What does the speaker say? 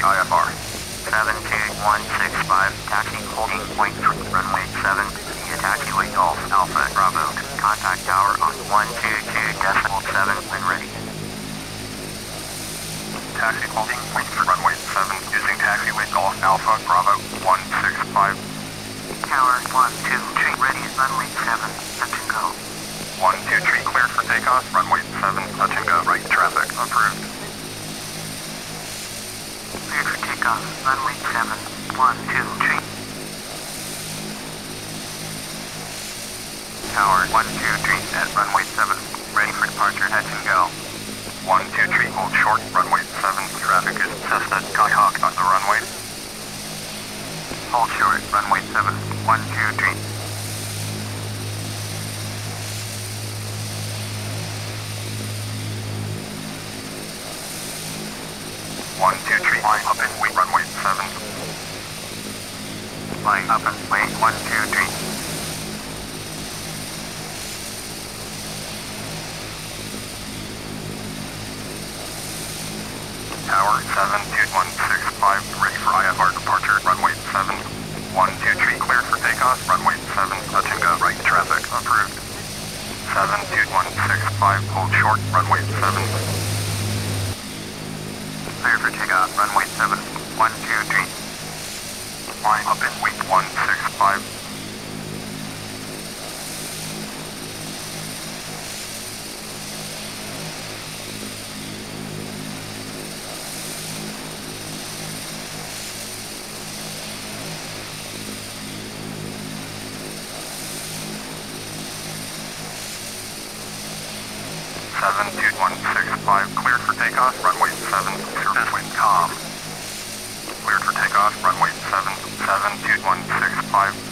IFR. 72165, taxi holding point for runway 7, via taxiway Golf Alpha Bravo. Contact tower on 122.7 when ready. Taxi holding point for runway 7, using taxiway Golf Alpha Bravo 165. Tower 123, ready at runway 7, touch and go. 123, cleared for takeoff, runway 7, touch and go, right traffic, approved. Cleared for takeoff, runway 7, 123. Tower 123 at runway 7, ready for departure, touch and go. 123, hold short, runway 7, traffic is Cessna Skyhawk on the runway. Hold short, runway 7, 123. Line up and wait, runway 7. Line up and wait, 123. Tower 72165, ready for IFR departure, runway 7. 123, cleared for takeoff, runway 7, touch and go, right traffic, approved. 72165, hold short, runway 7. Clear for takeoff, runway 7, 123. Line up and wait, 165. Seven, 22165, cleared for takeoff, runway 7, surface wind calm. Cleared for takeoff, runway 7, 72165.